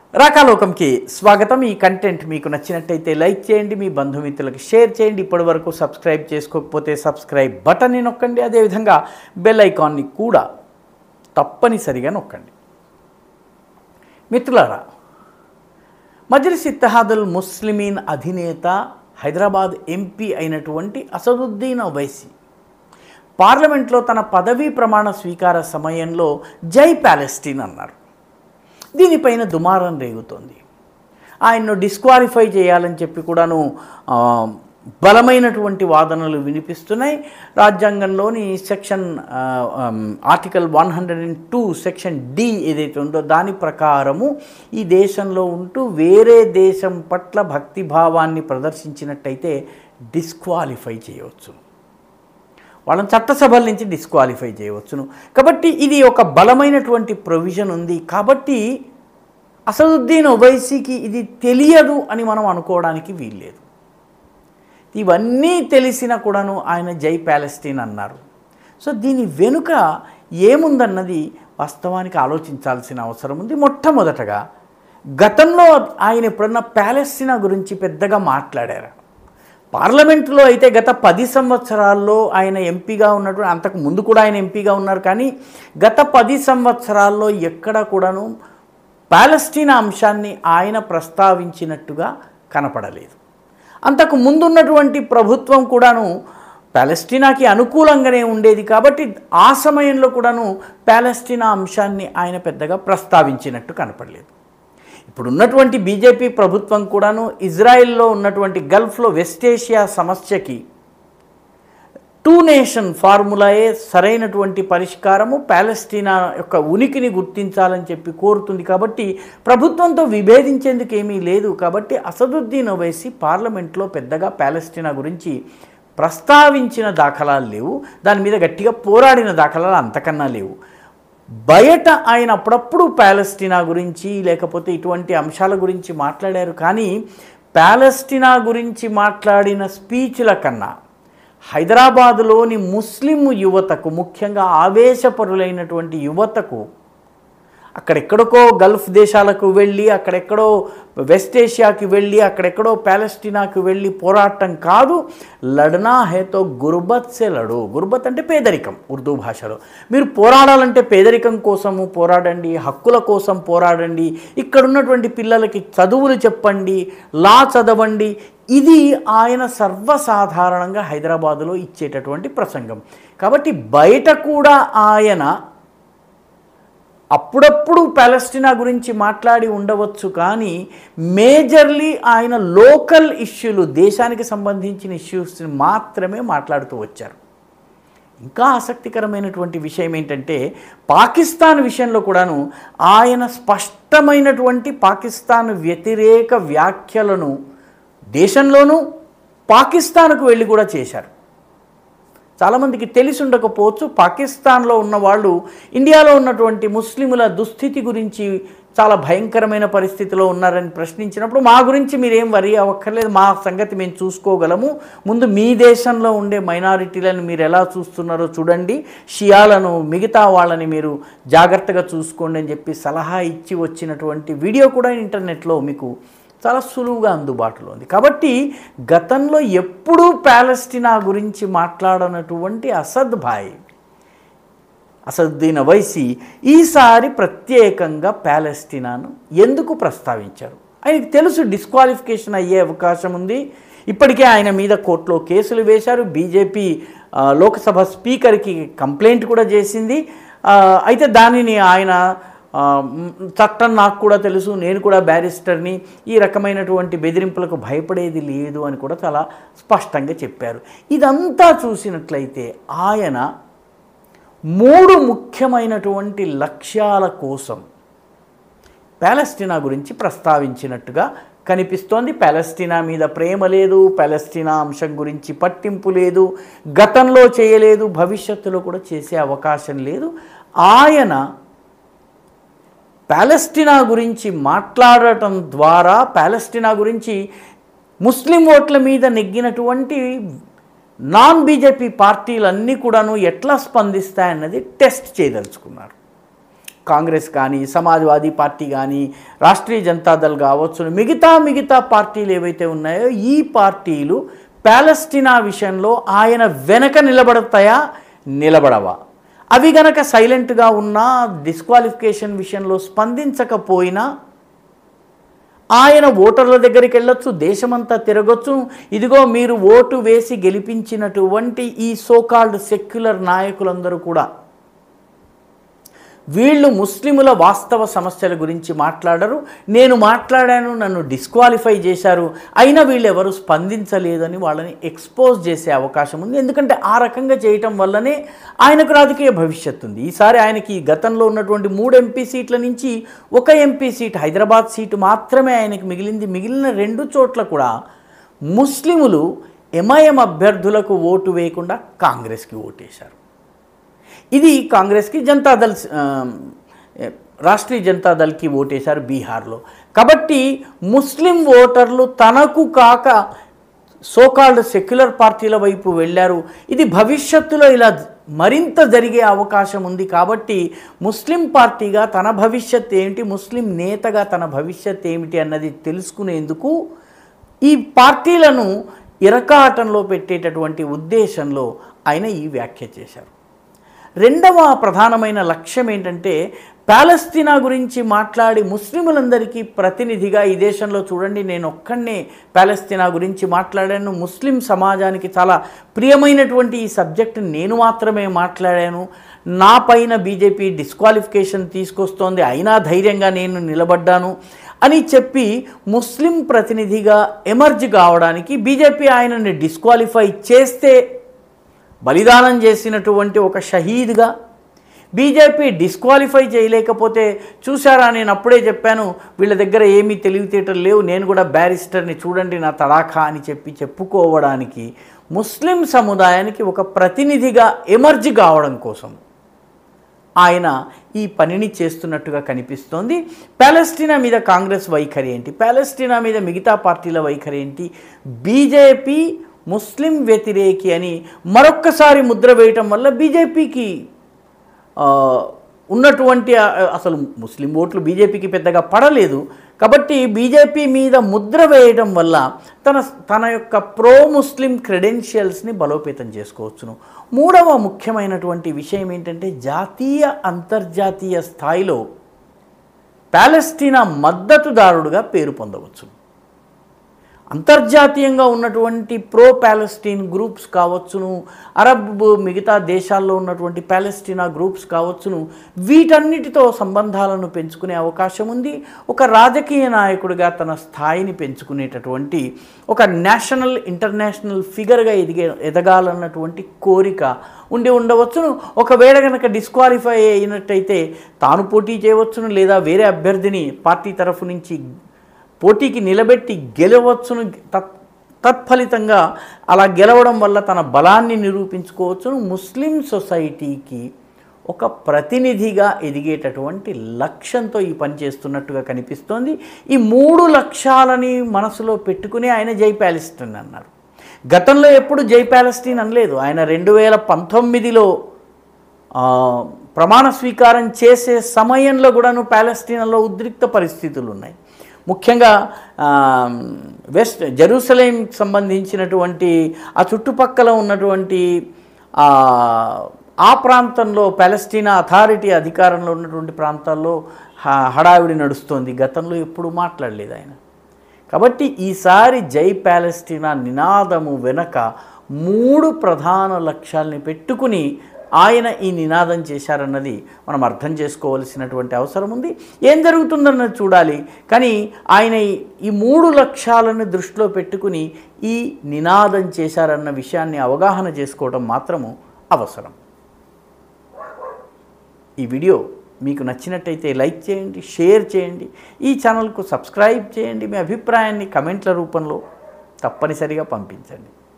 రాకాలోకంకి స్వాగతం। ఈ కంటెంట్ మీకు నచ్చినట్టయితే లైక్ చేయండి, మీ బంధుమిత్రులకు షేర్ చేయండి। ఇప్పటివరకు సబ్స్క్రైబ్ చేసుకోకపోతే సబ్స్క్రైబ్ బటన్ని నొక్కండి, అదేవిధంగా బెల్ ఐకాన్ని కూడా తప్పనిసరిగా నొక్కండి। మిత్రులారా, మజ్లిస్ ఇత్తెహాదుల్ ముస్లిమీన్ అధినేత హైదరాబాద్ ఎంపీ అయినటువంటి అసదుద్దీన్ ఓవైసీ పార్లమెంట్లో తన పదవీ ప్రమాణ స్వీకార సమయంలో జై ప్యాలెస్టీన్ అన్నారు। దీనిపైన దుమారం రేగుతోంది। ఆయన్ను డిస్క్వాలిఫై చేయాలని చెప్పి కూడాను బలమైనటువంటి వాదనలు వినిపిస్తున్నాయి। రాజ్యాంగంలోని సెక్షన్ ఆర్టికల్ 102 సెక్షన్ డి ఏదైతే ఉందో దాని ప్రకారము ఈ దేశంలో ఉంటూ వేరే దేశం పట్ల భక్తిభావాన్ని ప్రదర్శించినట్టయితే డిస్క్వాలిఫై చేయవచ్చు, వాళ్ళని చట్టసభల నుంచి డిస్క్వాలిఫై చేయవచ్చును। కాబట్టి ఇది ఒక బలమైనటువంటి ప్రొవిజన్ ఉంది। కాబట్టి అసదుద్దీన్ ఓవైసీకి ఇది తెలియదు అని మనం అనుకోవడానికి వీల్లేదు। ఇవన్నీ తెలిసినా కూడాను ఆయన జై ప్యాలెస్టీన్ అన్నారు। సో దీని వెనుక ఏముందన్నది వాస్తవానికి ఆలోచించాల్సిన అవసరం ఉంది। మొట్టమొదటగా గతంలో ఆయన ఎప్పుడన్నా ప్యాలెస్టీనా గురించి పెద్దగా మాట్లాడారు? పార్లమెంటులో అయితే గత 10 సంవత్సరాల్లో ఆయన ఎంపీగా ఉన్నటువంటి, అంతకు ముందు కూడా ఆయన ఎంపీగా ఉన్నారు, కానీ గత 10 సంవత్సరాల్లో ఎక్కడ కూడాను ప్యాలెస్టీనా అంశాన్ని ఆయన ప్రస్తావించినట్టుగా కనపడలేదు। అంతకు ముందున్నటువంటి ప్రభుత్వం కూడాను ప్యాలెస్టీనాకి అనుకూలంగానే ఉండేది, కాబట్టి ఆ సమయంలో కూడాను ప్యాలెస్టీనా అంశాన్ని ఆయన పెద్దగా ప్రస్తావించినట్టు కనపడలేదు। ఇప్పుడున్నటువంటి బీజేపీ ప్రభుత్వం కూడాను ఇజ్రాయెల్లో ఉన్నటువంటి గల్ఫ్లో వెస్ట్ ఏషియా సమస్యకి 2 నేషన్ ఫార్ములాయే సరైనటువంటి పరిష్కారము, ప్యాలెస్టీనా యొక్క ఉనికిని గుర్తించాలని చెప్పి కోరుతుంది। కాబట్టి ప్రభుత్వంతో విభేదించేందుకు ఏమీ లేదు। కాబట్టి అసదుద్దీన్ ఓవైసీ పార్లమెంట్లో పెద్దగా ప్యాలెస్టీనా గురించి ప్రస్తావించిన దాఖలాలు లేవు, దాని మీద గట్టిగా పోరాడిన దాఖలాలు అంతకన్నా లేవు। బయట ఆయన అప్పుడప్పుడు ప్యాలెస్టీనా గురించి లేకపోతే ఇటువంటి అంశాల గురించి మాట్లాడారు, కానీ ప్యాలెస్టీనా గురించి మాట్లాడిన స్పీచ్ల కన్నా హైదరాబాదులోని ముస్లిం యువతకు, ముఖ్యంగా ఆవేశపరులైనటువంటి యువతకు, అక్కడెక్కడికో గల్ఫ్ దేశాలకు వెళ్ళి, అక్కడెక్కడో వెస్ట్ ఏషియాకి వెళ్ళి, అక్కడెక్కడో ప్యాలెస్టీనాకు వెళ్ళి పోరాటం కాదు, లడనా హేతో గుర్బత్ సే లడో। గుర్బత్ అంటే పేదరికం ఉర్దూ భాషలో। మీరు పోరాడాలంటే పేదరికం కోసము పోరాడండి, హక్కుల కోసం పోరాడండి, ఇక్కడున్నటువంటి పిల్లలకి చదువులు చెప్పండి, లా చదవండి। ఇది ఆయన సర్వసాధారణంగా హైదరాబాదులో ఇచ్చేటటువంటి ప్రసంగం। కాబట్టి బయట కూడా ఆయన అప్పుడప్పుడు ప్యాలెస్టీనా గురించి మాట్లాడి ఉండవచ్చు, కానీ మేజర్లీ ఆయన లోకల్ ఇష్యూలు, దేశానికి సంబంధించిన ఇష్యూస్ని మాత్రమే మాట్లాడుతూ వచ్చారు। ఇంకా ఆసక్తికరమైనటువంటి విషయం ఏంటంటే పాకిస్తాన్ విషయంలో కూడాను ఆయన స్పష్టమైనటువంటి పాకిస్తాన్ వ్యతిరేక వ్యాఖ్యలను దేశంలోనూ పాకిస్తాన్కు వెళ్ళి కూడా చేశారు। చాలామందికి తెలిసి ఉండకపోవచ్చు, పాకిస్తాన్లో ఉన్న వాళ్ళు ఇండియాలో ఉన్నటువంటి ముస్లిముల దుస్థితి గురించి చాలా భయంకరమైన పరిస్థితిలో ఉన్నారని ప్రశ్నించినప్పుడు, మా గురించి మీరేం వరి అవ్వక్కర్లేదు, మా సంగతి మేము చూసుకోగలము, ముందు మీ దేశంలో ఉండే మైనారిటీలను మీరు ఎలా చూస్తున్నారో చూడండి, షియాలను మిగతా వాళ్ళని మీరు జాగ్రత్తగా చూసుకోండి అని చెప్పి సలహా ఇచ్చి వచ్చినటువంటి వీడియో కూడా ఇంటర్నెట్లో మీకు చాలా సులువుగా అందుబాటులో ఉంది। కాబట్టి గతంలో ఎప్పుడూ ప్యాలెస్టీనా గురించి మాట్లాడనటువంటి అసదుద్దీన్ ఓవైసీ ఈసారి ప్రత్యేకంగా ప్యాలెస్టీనాను ఎందుకు ప్రస్తావించారు? ఆయనకు తెలుసు డిస్క్వాలిఫికేషన్ అయ్యే అవకాశం ఉంది, ఇప్పటికే ఆయన మీద కోర్టులో కేసులు వేశారు, బీజేపీ లోక్సభ స్పీకర్కి కంప్లైంట్ కూడా చేసింది। అయితే దానిని ఆయన చట్టం నాకు కూడా తెలుసు, నేను కూడా బ్యారిస్టర్ని, ఈ రకమైనటువంటి బెదిరింపులకు భయపడేది లేదు అని కూడా చాలా స్పష్టంగా చెప్పారు। ఇదంతా చూసినట్లయితే ఆయన 3 ముఖ్యమైనటువంటి లక్ష్యాల కోసం ప్యాలెస్టీనా గురించి ప్రస్తావించినట్టుగా కనిపిస్తోంది। ప్యాలెస్టీనా మీద ప్రేమ లేదు, ప్యాలెస్టీనా అంశం గురించి పట్టింపు లేదు, గతంలో చేయలేదు, భవిష్యత్తులో కూడా చేసే అవకాశం లేదు। ఆయన ప్యాలెస్టీనా గురించి మాట్లాడటం ద్వారా ప్యాలెస్టీనా గురించి ముస్లిం ఓట్ల మీద నెగ్గినటువంటి నాన్ బీజేపీ పార్టీలన్నీ కూడాను ఎట్లా స్పందిస్తాయన్నది టెస్ట్ చేయదలుచుకున్నారు। కాంగ్రెస్ కానీ, సమాజ్వాదీ పార్టీ కానీ, రాష్ట్రీయ జనతాదళ్ కావచ్చు, మిగతా పార్టీలు ఏవైతే ఉన్నాయో ఈ పార్టీలు పాలస్తీనా విషయంలో ఆయన వెనక నిలబడతాయా, నిలబడవా? అవి గనక సైలెంట్గా ఉన్నా, డిస్క్వాలిఫికేషన్ విషయంలో స్పందించకపోయినా ఆయన ఓటర్ల దగ్గరికి వెళ్ళొచ్చు, దేశమంతా తిరగొచ్చు. ఇదిగో మీరు ఓటు వేసి గెలిపించినటువంటి ఈ సోకాల్డ్ సెక్యులర్ నాయకులందరూ కూడా వీళ్ళు ముస్లిముల వాస్తవ సమస్యల గురించి మాట్లాడరు. నేను మాట్లాడాను, నన్ను డిస్క్వాలిఫై చేశారు, అయినా వీళ్ళు ఎవరు స్పందించలేదని వాళ్ళని ఎక్స్పోజ్ చేసే అవకాశం ఉంది. ఎందుకంటే ఆ రకంగా చేయటం వల్లనే ఆయనకు రాజకీయ భవిష్యత్తు ఉంది. ఈసారి ఆయనకి గతంలో ఉన్నటువంటి 3 ఎంపీ సీట్ల నుంచి 1 ఎంపీ సీట్, హైదరాబాద్ సీటు మాత్రమే ఆయనకు మిగిలింది. మిగిలిన 2 చోట్ల కూడా ముస్లిములు ఎంఐఎం అభ్యర్థులకు ఓటు వేయకుండా కాంగ్రెస్కి ఓటేశారు. ఇది కాంగ్రెస్కి, జనతాదళ్ రాష్ట్రీయ జనతాదళ్కి ఓటేశారు బీహార్లో. కాబట్టి ముస్లిం ఓటర్లు తనకు కాక సోకాల్డ్ సెక్యులర్ పార్టీల వైపు వెళ్ళారు. ఇది భవిష్యత్తులో ఇలా మరింత జరిగే అవకాశం ఉంది. కాబట్టి ముస్లిం పార్టీగా తన భవిష్యత్ ఏమిటి, ముస్లిం నేతగా తన భవిష్యత్ ఏమిటి అన్నది తెలుసుకునేందుకు ఈ పార్టీలను ఇరకాటంలో పెట్టేటటువంటి ఉద్దేశంలో ఆయన ఈ వ్యాఖ్య చేశారు. రెండవ ప్రధానమైన లక్ష్యం ఏంటంటే, పాలస్తీనా గురించి మాట్లాడి ముస్లిములందరికీ ప్రతినిధిగా ఈ దేశంలో చూడండి, నేను ఒక్కడే పాలస్తీనా గురించి మాట్లాడాను, ముస్లిం సమాజానికి చాలా ప్రియమైనటువంటి ఈ సబ్జెక్ట్ నేను మాత్రమే మాట్లాడాను, నా పైన బీజేపీ డిస్క్వాలిఫికేషన్ తీసుకొస్తోంది, అయినా ధైర్యంగా నేను నిలబడ్డాను అని చెప్పి ముస్లిం ప్రతినిధిగా ఎమర్జ్ కావడానికి, బీజేపీ ఆయనని డిస్క్వాలిఫై చేస్తే బలిదానం చేసినటువంటి ఒక షహీద్గా, బీజేపీ డిస్క్వాలిఫై చేయలేకపోతే చూసారా నేను అప్పుడే చెప్పాను వీళ్ళ దగ్గర ఏమీ తెలివితేటలు లేవు, నేను కూడా బ్యారిస్టర్ని చూడండి నా తడాఖా అని చెప్పుకోవడానికి ముస్లిం సముదాయానికి ఒక ప్రతినిధిగా ఎమర్జ్ కావడం కోసం ఆయన ఈ పనిని చేస్తున్నట్టుగా కనిపిస్తోంది. పాలస్తీనా మీద కాంగ్రెస్ వైఖరి ఏంటి, పాలస్తీనా మీద మిగతా పార్టీల వైఖరి ఏంటి, బీజేపీ ముస్లిం వ్యతిరేకి అని మరొక్కసారి ముద్ర వేయటం వల్ల బీజేపీకి ఉన్నటువంటి అసలు ముస్లిం ఓట్లు బీజేపీకి పెద్దగా పడలేదు. కాబట్టి బీజేపీ మీద ముద్ర వేయడం వల్ల తన యొక్క ప్రో ముస్లిం క్రెడెన్షియల్స్ని బలోపేతం చేసుకోవచ్చును. మూడవ ముఖ్యమైనటువంటి విషయం ఏంటంటే, జాతీయ అంతర్జాతీయ స్థాయిలో పాలస్తీనా మద్దతుదారుడుగా పేరు పొందవచ్చు. అంతర్జాతీయంగా ఉన్నటువంటి ప్రో ప్యాలెస్టీన్ గ్రూప్స్ కావచ్చును, అరబ్ మిగతా దేశాల్లో ఉన్నటువంటి ప్యాలెస్టీనా గ్రూప్స్ కావచ్చును, వీటన్నిటితో సంబంధాలను పెంచుకునే అవకాశం ఉంది. ఒక రాజకీయ నాయకుడిగా తన స్థాయిని పెంచుకునేటటువంటి ఒక నేషనల్ ఇంటర్నేషనల్ ఫిగర్గా ఎదగాలన్నటువంటి కోరిక ఉండవచ్చును. ఒకవేళ కనుక డిస్క్వాలిఫై అయినట్టయితే తాను పోటీ చేయవచ్చును, లేదా వేరే అభ్యర్థిని పార్టీ తరఫు నుంచి పోటీకి నిలబెట్టి గెలవచ్చును. తత్ఫలితంగా అలా గెలవడం వల్ల తన బలాన్ని నిరూపించుకోవచ్చును. ముస్లిం సొసైటీకి ఒక ప్రతినిధిగా ఎదిగేటటువంటి లక్ష్యంతో ఈ పని చేస్తున్నట్టుగా కనిపిస్తోంది. ఈ 3 లక్ష్యాలని మనసులో పెట్టుకుని ఆయన జై ప్యాలెస్టీన్ అన్నారు. గతంలో ఎప్పుడు జై ప్యాలెస్టీన్ అనలేదు. ఆయన 2019లో ప్రమాణ స్వీకారం చేసే సమయంలో కూడాను ప్యాలెస్టీనాలో ఉద్రిక్త పరిస్థితులు ఉన్నాయి. ముఖ్యంగా వెస్ట్ జెరూసలేంకి సంబంధించినటువంటి ఆ చుట్టుపక్కల ఉన్నటువంటి ఆ ప్రాంతంలో పాలస్తీనా అథారిటీ అధికారంలో ఉన్నటువంటి ప్రాంతాల్లో హడావిడి నడుస్తోంది. గతంలో ఎప్పుడు మాట్లాడలేదు ఆయన. కాబట్టి ఈసారి జై ప్యాలెస్టీనా నినాదము వెనక 3 ప్రధాన లక్ష్యాలని పెట్టుకుని ఆయన ఈ నినాదం చేశారన్నది మనం అర్థం చేసుకోవాల్సినటువంటి అవసరం ఉంది. ఏం జరుగుతుందన్నది చూడాలి. కానీ ఆయన ఈ 3 లక్ష్యాలను దృష్టిలో పెట్టుకుని ఈ నినాదం చేశారన్న విషయాన్ని అవగాహన చేసుకోవడం మాత్రము అవసరం. ఈ వీడియో మీకు నచ్చినట్టయితే లైక్ చేయండి, షేర్ చేయండి, ఈ ఛానల్కు సబ్స్క్రైబ్ చేయండి. మీ అభిప్రాయాన్ని కమెంట్ల రూపంలో తప్పనిసరిగా పంపించండి.